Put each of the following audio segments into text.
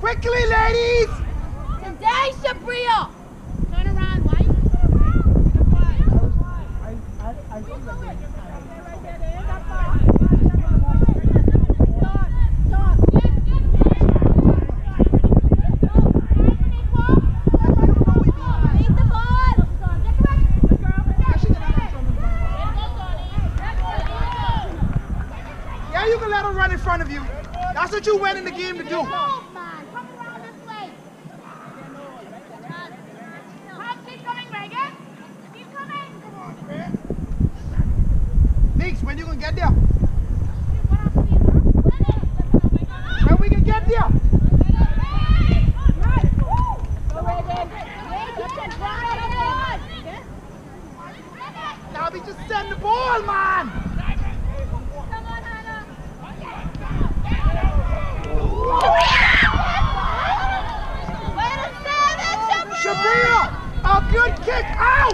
Quickly, ladies! Today, Sabria! Turn around, White. Yeah, you can let her run in front of you. That's what you went in the game to do. Neeks, when you gonna get there? When we can get there? Now we just send the ball, man! Sabria, a good kick out!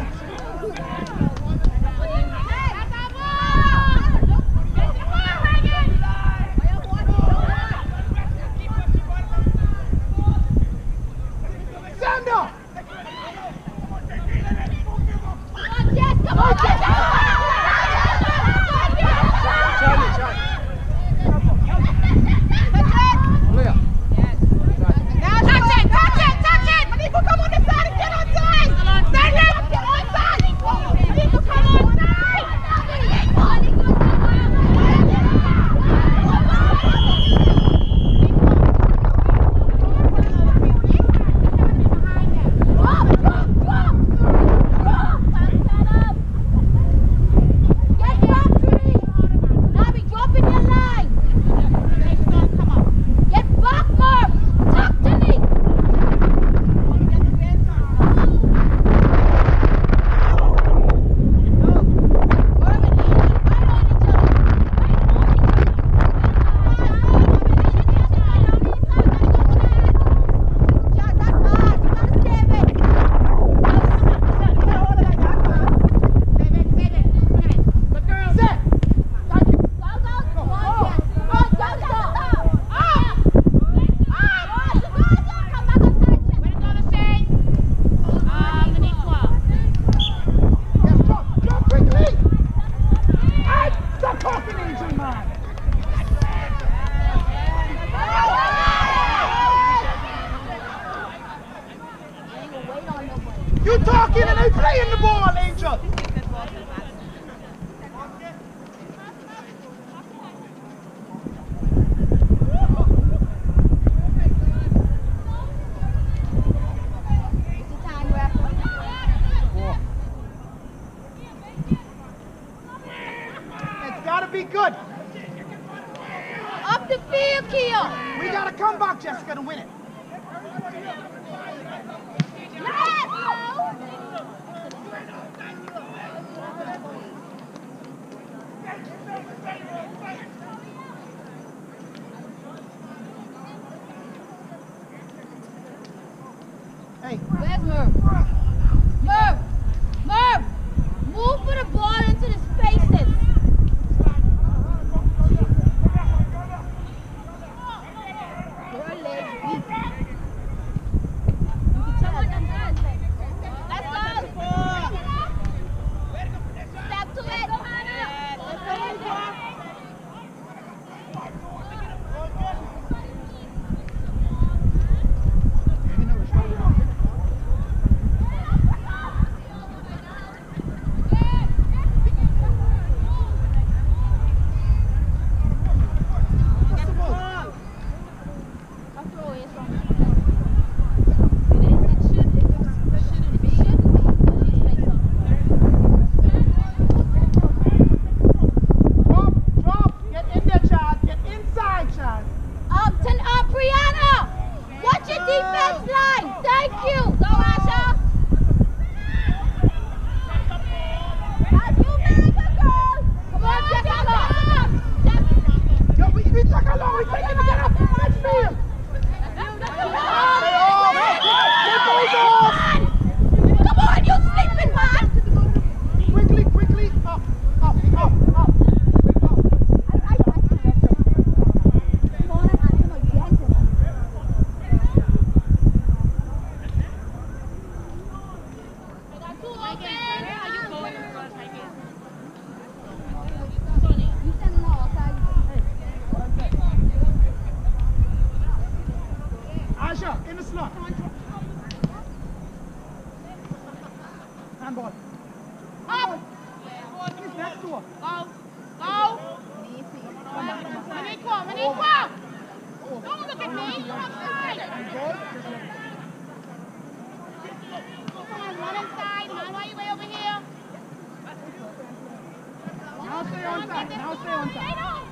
Sander! Come on, You talking and they playing the ball, Angel! It's gotta be good. Up the field, Kia! We gotta come back, Jessica, to win it. Hey. Where's Merv? Merv! Merv! Move for the ball into the spaces. Your leg weak. You can tell her that's good. Let's go! Step to it! Sequel! Don't look at me. You're outside. Come on, run inside. Mind while you way over here. Now stay on side. Now stay on side.